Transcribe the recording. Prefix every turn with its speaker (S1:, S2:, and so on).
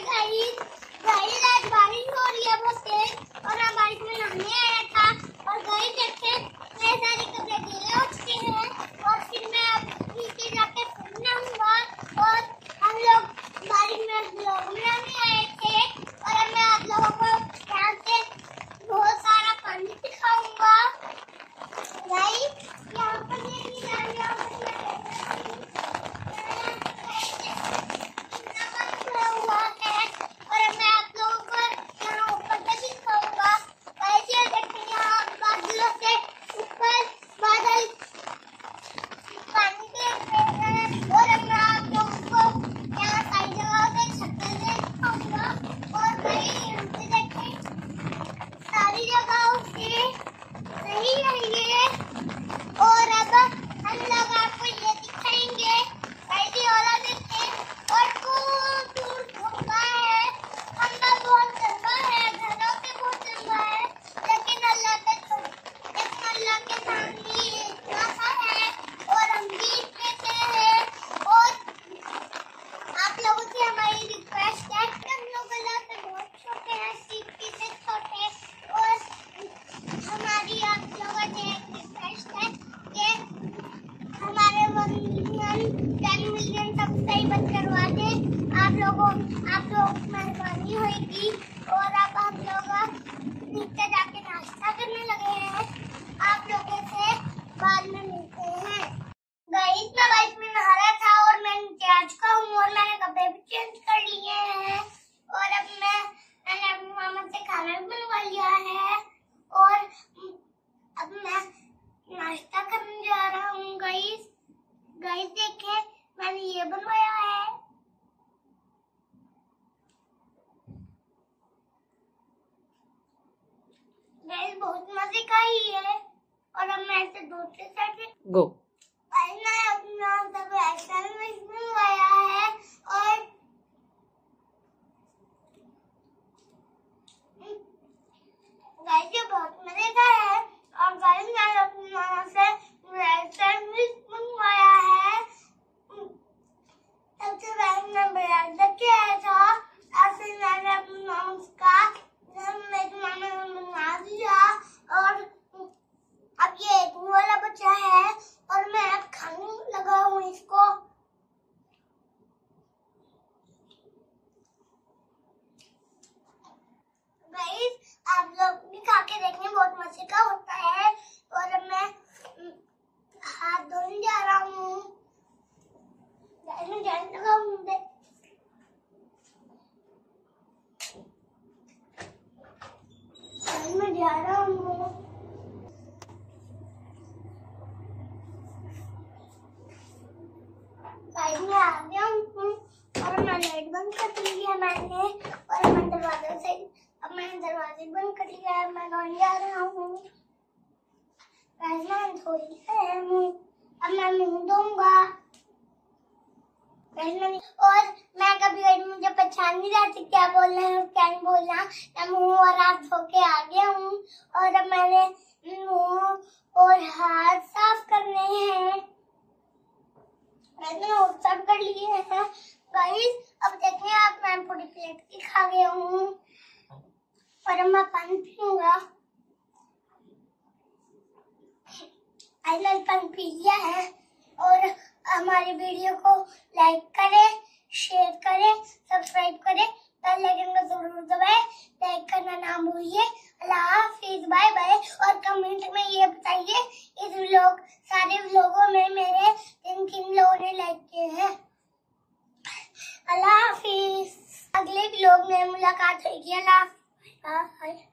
S1: आज बारिश हो रही है बहुत तेज और मैं बारिश में नहाने आया था और गाइस देखे मेरे सारे कपड़े गीले हो चुके हैं और फिर मैं अब नीचे जाके नहाऊंगा। और हम लोग बारिश में व्लॉग बनाने आए थे और अब मैं आप लोगों को यहाँ से बहुत सारा पानी दिखाऊंगा। गाइस यहाँ पर आप लोग मेहरबानी होगी और अब हम लोग नीचे जाके नाश्ता करने लगे हैं। आप लोगों से बाद में मिलते हैं। गाइस मैं बाइक में नहा रहा था और मैं नीचे आ चुका हूँ और मैंने कपड़े भी चेंज कर लिए हैं और अब मैंने अपनी मामा से खाना भी बनवा लिया है और अब मैं नाश्ता करने जा रहा हूँ। गाइस देखे मैंने ये बनवाया है। बहुत मजे का ही है और अब मैं ऐसे दूसरे साइड से
S2: गो
S1: ऐसा मंगवाया है और गाइस ये बहुत मजे का है और गाइस मैंने अपनी मामा से सैंडविच मंगवाया है। सबसे पहले मैं ब्रेड लेके आया था और फिर मैंने अपनी मामा का मेरी मामा ने मंगवा दिया और अब ये एक वाला बचा है और मैं अब खाने लगा हूँ इसको। गाइस आप लोग भी खा के देखने बहुत मजे का होता है और अब मैं हाथ धोने जा रहा हूँ। मैं जाने लगा हूँ मैं जा रहा हूँ। में आ गया हूँ और मैं लाइट बंद कर ली है मैंने और मैंने दरवाजे बंद कर लिया है। मैं नहाने जा रहा हूँ। मैं धो लिया है मुँह, अब मैं मुँह धोऊंगा। और मैं कभी मुझे पहचान नहीं रहती क्या बोलना है क्या नहीं बोलना। मैं मुँह और हाथ धो के आ गया हूँ और अब मैंने मुँह और हाथ साफ करने हैं। मैंने और सब कर लिए हैं। गाइस अब देखिए आप मैं पूरी प्लेट की खा गया हूँ और अब मैं पानी पीऊंगा। मैंने पानी पी लिया है और हमारी वीडियो को लाइक करें, शेयर करें, सब्सक्राइब करें, बेल आइकन को जरूर दबाएं, लाइक करना ना भूलिए। अल्लाह हाफिज, बाय बाय। और कमेंट में ये बताइए इस सारे व्लॉगों में मेरे किन लोगों ने लाइक किए हैं। अल्लाह हाफिज, अगले व्लॉग में मुलाकात होगी। अल्लाह हाफिज।